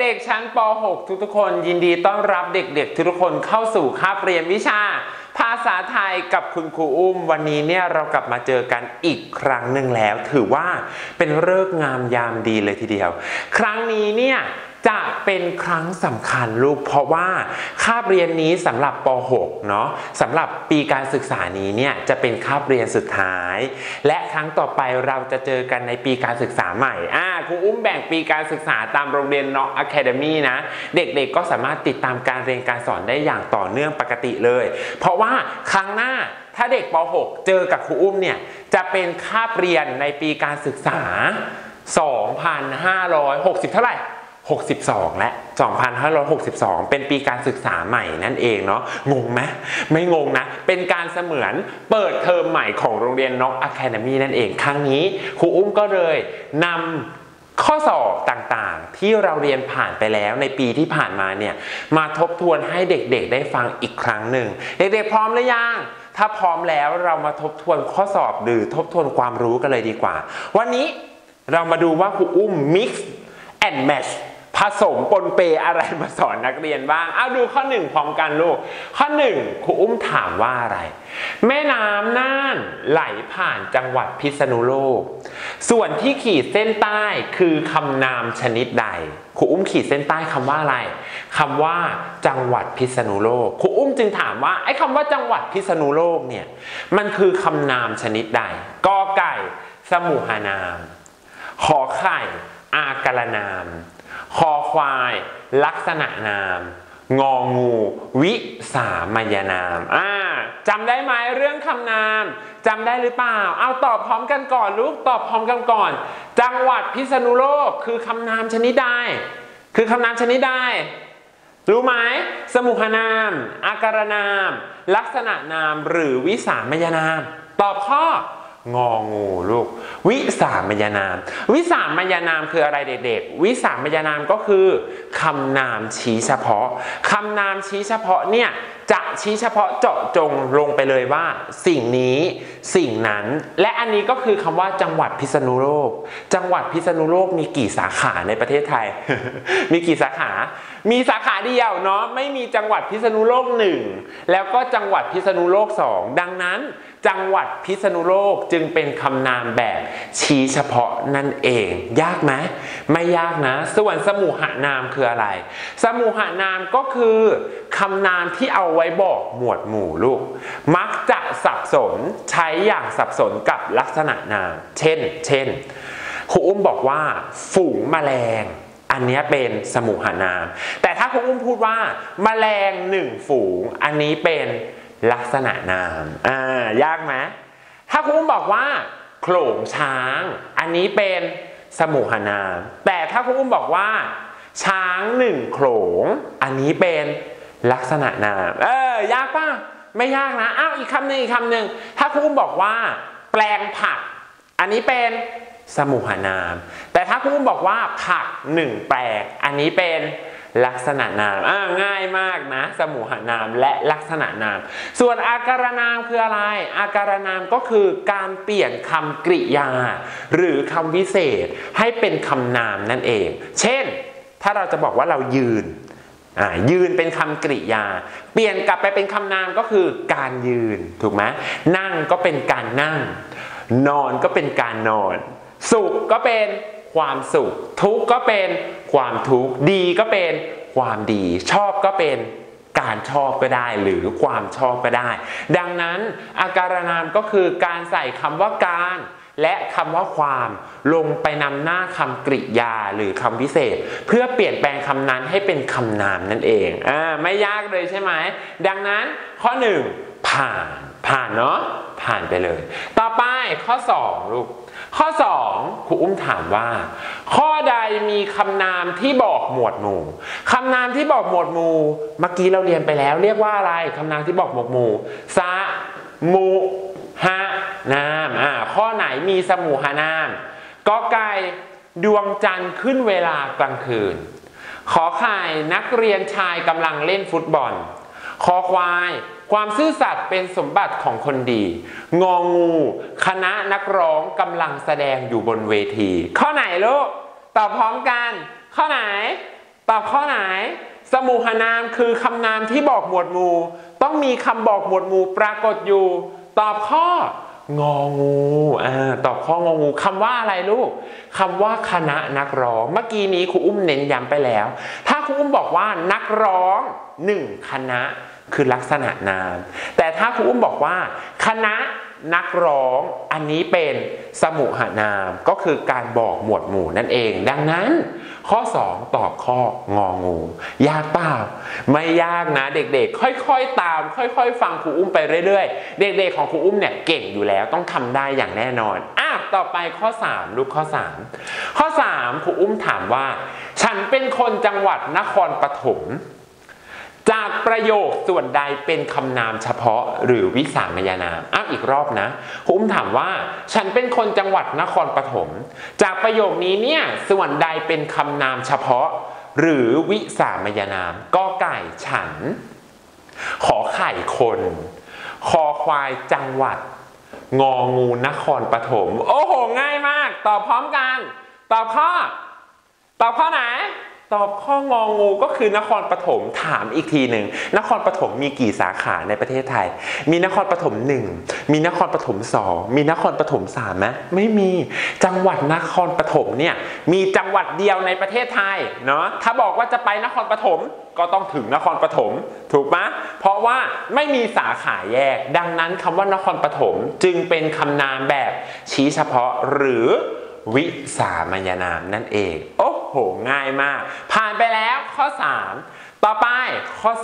ด็กๆชั้นป .6 ทุกๆคนยินดีต้อนรับเด็กๆทุกๆคนเข้าสู่คาบเรียนวิชาภาษาไทยกับคุณครูอุ้มวันนี้เนี่ยเรากลับมาเจอกันอีกครั้งหนึ่งแล้วถือว่าเป็นฤกษ์งามยามดีเลยทีเดียวครั้งนี้เนี่ยจะเป็นครั้งสำคัญลูกเพราะว่าคาบเรียนนี้สำหรับป .6 เนาะสำหรับปีการศึกษานี้เนี่ยจะเป็นคาบเรียนสุดท้ายและครั้งต่อไปเราจะเจอกันในปีการศึกษาใหม่ครูอุ้มแบ่งปีการศึกษาตามโรงเรียนน็อกอะคาเดมี่นะเด็กๆก็สามารถติดตามการเรียนการสอนได้อย่างต่อเนื่องปกติเลยเพราะว่าครั้งหน้าถ้าเด็กป .6 เจอกับครูอุ้มเนี่ยจะเป็นคาบเรียนในปีการศึกษา 2560 เท่าไหร่62และ2562เป็นปีการศึกษาใหม่นั่นเองเนาะงงไหมไม่งงนะเป็นการเสมือนเปิดเทอมใหม่ของโรงเรียนน็อกอะคาเดมี่นั่นเองครั้งนี้ครูอุ้มก็เลยนำข้อสอบต่างๆที่เราเรียนผ่านไปแล้วในปีที่ผ่านมาเนี่ยมาทบทวนให้เด็กๆได้ฟังอีกครั้งหนึ่งเด็กๆพร้อมหรือยังถ้าพร้อมแล้วเรามาทบทวนข้อสอบหรือทบทวนความรู้กันเลยดีกว่าวันนี้เรามาดูว่าครูอุ้ม mix and matchผสมปนเปอะไรมาสอนนักเรียนบ้างเอาดูข้อหนึ่งพร้อมกันลูกข้อหนึ่งครูอุ้มถามว่าอะไรแม่น้ำน่านไหลผ่านจังหวัดพิษณุโลกส่วนที่ขีดเส้นใต้คือคำนามชนิดใดครูอุ้มขีดเส้นใต้คำว่าอะไรคำว่าจังหวัดพิษณุโลกครูอุ้มจึงถามว่าไอ้คำว่าจังหวัดพิษณุโลกเนี่ยมันคือคำนามชนิดใดกอไก่สมุหนามขอไข่อาการนามคอควายลักษณะนามงองูวิสามัญนามจำได้ไหมเรื่องคำนามจำได้หรือเปล่าเอาตอบพร้อมกันก่อนลูกตอบพร้อมกันก่อนจังหวัดพิษณุโลกคือคำนามชนิดใดคือคำนามชนิดใดรู้ไหมสมุหนามอาการนามลักษณะนามหรือวิสามัญนามตอบข้ององูลูกวิสามัญนามวิสามัญนามคืออะไรเด็กๆวิสามัญนามก็คือคำนามชี้เฉพาะคำนามชี้เฉพาะเนี่ยจะชี้เฉพาะเจาะจงลงไปเลยว่าสิ่งนี้สิ่งนั้นและอันนี้ก็คือคำว่าจังหวัดพิษณุโลกจังหวัดพิษณุโลกมีกี่สาขาในประเทศไทย มีกี่สาขามีสาขาเดียวเนาะไม่มีจังหวัดพิษณุโลก1แล้วก็จังหวัดพิษณุโลก2ดังนั้นจังหวัดพิษณุโลกจึงเป็นคำนามแบบชี้เฉพาะนั่นเองยากไหมไม่ยากนะส่วนสมุหนามคืออะไรสมุหนามก็คือคำนามที่เอาไว้บอกหมวดหมู่ลูกมักจะสับสนใช้อย่างสับสนกับลักษณะนามเช่นครูอุ้มบอกว่าฝูงแมลงอันนี้เป็นสมุหนามแต่ถ้าครูอุ้มพูดว่าแมลง1ฝูงอันนี้เป็นลักษณะนามยากไหมถ้าครูอุ้มบอกว่าโขลงช้างอันนี้เป็นสมุหนามแต่ถ้าครูอุ้มบอกว่าช้าง1โขลงอันนี้เป็นลักษณะนามยากป่ะไม่ยากนะอีกคำหนึ่งถ้าครูอุ้มบอกว่าแปลงผักอันนี้เป็นสมุหนามแต่ถ้าครูอุ้มบอกว่าผัก1แปลงอันนี้เป็นลักษณะนามง่ายมากนะสมุหนามและลักษณะนามส่วนอาการนามคืออะไรอาการนามก็คือการเปลี่ยนคำกริยาหรือคำวิเศษให้เป็นคำนามนั่นเองเช่นถ้าเราจะบอกว่าเรายืนยืนเป็นคำกริยาเปลี่ยนกลับไปเป็นคำนามก็คือการยืนถูกไหมนั่งก็เป็นการนั่งนอนก็เป็นการนอนสุขก็เป็นความสุขทุกข์ก็เป็นความทุกข์ดีก็เป็นความดีชอบก็เป็นการชอบก็ได้หรือความชอบก็ได้ดังนั้นอาการนามก็คือการใส่คำว่าการและคำว่าความลงไปนำหน้าคำกริยาหรือคำวิเศษเพื่อเปลี่ยนแปลงคำนั้นให้เป็นคำนามนั่นเองไม่ยากเลยใช่ไหมดังนั้นข้อ1ผ่านเนาะผ่านไปเลยต่อไปข้อ2ลูกข้อ2ครูอุ้มถามว่าข้อใดมีคำนามที่บอกหมวดหมู่คำนามที่บอกหมวดหมู่เมื่อกี้เราเรียนไปแล้วเรียกว่าอะไรคำนามที่บอกหมวดหมู่สมุหนามข้อไหนมีสมุหนามกอไก่ดวงจันทร์ขึ้นเวลากลางคืนขอไข่นักเรียนชายกำลังเล่นฟุตบอลคอควายความซื่อสัตย์เป็นสมบัติของคนดีงองูคณะนักร้องกำลังแสดงอยู่บนเวทีข้อไหนลูกตอบพร้อมกันข้อไหนตอบข้อไหนสมุหนามคือคำนามที่บอกหมวดหมู่ต้องมีคำบอกหมวดหมู่ปรากฏอยู่ตอบข้ององูตอบข้ององูคำว่าอะไรลูกคำว่าคณะนักร้องเมื่อกี้นี้ครูอุ้มเน้นย้ำไปแล้วถ้าครูอุ้มบอกว่านักร้อง1คณะคือลักษณะนามแต่ถ้าครูอุ้มบอกว่าคณะนักร้องอันนี้เป็นสมุหนามก็คือการบอกหมวดหมู่นั่นเองดังนั้นข้อ2ตอบข้ององูยากเปล่าไม่ยากนะเด็กๆค่อยๆตามค่อยๆฟังครูอุ้มไปเรื่อยๆเด็กๆของครูอุ้มเนี่ยเก่งอยู่แล้วต้องทำได้อย่างแน่นอนต่อไปข้อ3ลูกข้อ3ครูอุ้มถามว่าฉันเป็นคนจังหวัดนครปฐมจากประโยคส่วนใดเป็นคำนามเฉพาะหรือวิสามัญนามอีกรอบนะครูอุ้มถามว่าฉันเป็นคนจังหวัดนครปฐมจากประโยคนี้เนี่ยส่วนใดเป็นคำนามเฉพาะหรือวิสามัญนามกอไก่ฉันขอไข่คนคอควายจังหวัดงองูนครปฐมโอ้โหง่ายมากตอบพร้อมกันตอบข้อไหนตอบข้ององูก็คือนครปฐมถามอีกทีหนึ่งนครปฐมมีกี่สาขาในประเทศไทยมีนครปฐม1มีนครปฐม2มีนครปฐม3ไหมไม่มีจังหวัดนครปฐมเนี่ยมีจังหวัดเดียวในประเทศไทยเนาะถ้าบอกว่าจะไปนครปฐมก็ต้องถึงนครปฐมถูกไหมเพราะว่าไม่มีสาขาแยกดังนั้นคำว่านครปฐมจึงเป็นคำนามแบบชี้เฉพาะหรือวิสามัญนามนั่นเองโอ้โหง่ายมากผ่านไปแล้วข้อ3ต่อไปข้อ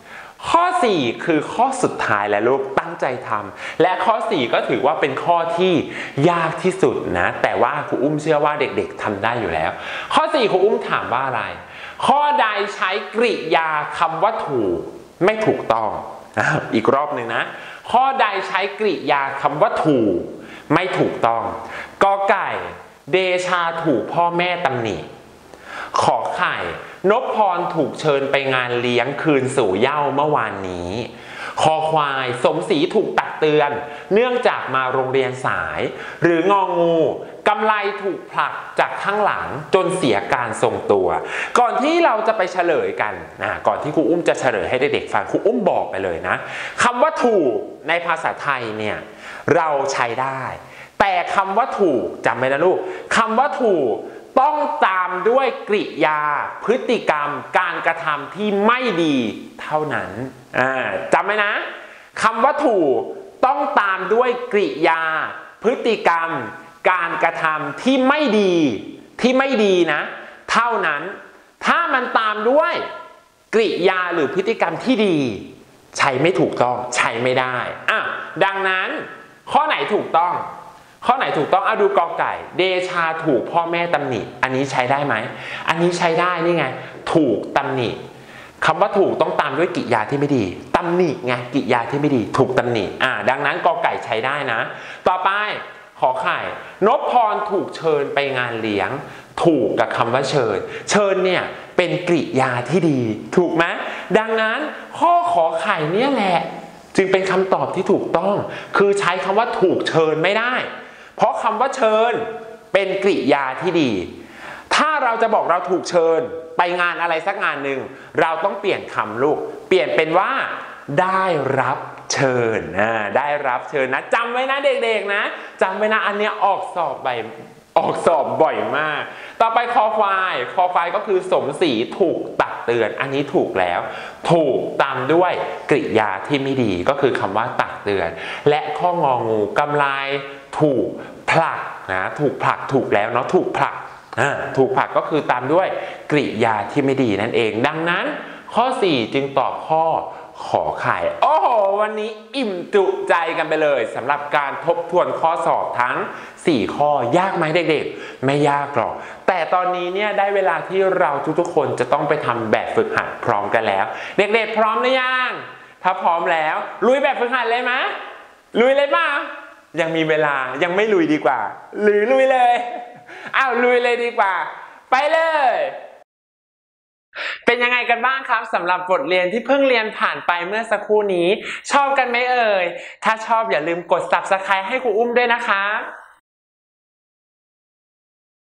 4คือข้อสุดท้ายและลูกตั้งใจทำและข้อ4ก็ถือว่าเป็นข้อที่ยากที่สุดนะแต่ว่าครูอุ้มเชื่อว่าเด็กๆทำได้อยู่แล้วข้อ4ครูอุ้มถามว่าอะไรข้อใดใช้กริยาคำว่าถูกไม่ถูกต้องอีกรอบหนึ่งนะข้อใดใช้กริยาคำว่าถูกไม่ถูกต้องกอไก่เดชาถูกพ่อแม่ตำหนิขอไข่นพพรถูกเชิญไปงานเลี้ยงคืนสู่เหย้าเมื่อวานนี้คอควายสมศรีถูกตักเตือนเนื่องจากมาโรงเรียนสายหรืององูกำไลถูกผลักจากข้างหลังจนเสียการทรงตัวก่อนที่เราจะไปเฉลยกันก่อนที่ครูอุ้มจะเฉลยให้เด็กๆฟังครูอุ้มบอกไปเลยนะคำว่าถูกในภาษาไทยเนี่ยเราใช้ได้แต่คำว่าถูกจำไว้นะลูกคำว่าถูกต้องตามด้วยกริยาพฤติกรรมการกระทำที่ไม่ดีเท่านั้นจำไว้นะคำว่าถูกต้องตามด้วยกริยาพฤติกรรมการกระทำที่ไม่ดีนะเท่านั้นถ้ามันตามด้วยกริยาหรือพฤติกรรมที่ดีใช้ไม่ถูกต้องใช้ไม่ได้ดังนั้นข้อไหนถูกต้องดูกอไก่เดชาถูกพ่อแม่ตำหนิอันนี้ใช้ได้ไหมอันนี้ใช้ได้นี่ไงถูกตำหนิคำว่าถูกต้องตามด้วยกริยาที่ไม่ดีตำหนิไงกริยาที่ไม่ดีถูกตำหนิดังนั้นกอไก่ใช้ได้นะต่อไปขอไข่นพพรถูกเชิญไปงานเลี้ยงถูกกับคำว่าเชิญเนี่ยเป็นกริยาที่ดีถูกไหมดังนั้นข้อขอไข่เนี่ยแหละจึงเป็นคำตอบที่ถูกต้องคือใช้คำว่าถูกเชิญไม่ได้เพราะคำว่าเชิญเป็นกริยาที่ดีถ้าเราจะบอกเราถูกเชิญไปงานอะไรสักงานหนึ่งเราต้องเปลี่ยนคำลูกเปลี่ยนเป็นว่าได้รับเชิญได้รับเชิญนะจำไว้นะเด็กๆนะจำไว้นะอันเนี้ยออกสอบบ่อยมากต่อไปคอควายก็คือสมศรีถูกตักเตือนอันนี้ถูกแล้วถูกตามด้วยกริยาที่ไม่ดีก็คือคำว่าตักเตือนและข้ององูกำไลถูกผลักนะถูกผลักถูกแล้วเนาะถูกผลักก็คือตามด้วยกริยาที่ไม่ดีนั่นเองดังนั้นข้อ4จึงตอบข้อขอไข่โอ้โหวันนี้อิ่มจุใจกันไปเลยสำหรับการทบทวนข้อสอบทั้ง4ข้อยากไหมเด็กๆไม่ยากหรอกแต่ตอนนี้เนี่ยได้เวลาที่เราทุกๆคนจะต้องไปทำแบบฝึกหัดพร้อมกันแล้วเด็กๆพร้อมหรือยังถ้าพร้อมแล้วลุยแบบฝึกหัดเลยไหมลุยเลยป่ะยังมีเวลายังไม่ลุยดีกว่าหรือลุยเลยลุยเลยดีกว่าไปเลยเป็นยังไงกันบ้างครับสำหรับบทเรียนที่เพิ่งเรียนผ่านไปเมื่อสักครู่นี้ชอบกันไหมเอ่ยถ้าชอบอย่าลืมกด Subscribe ให้ครูอุ้มด้วยนะคะ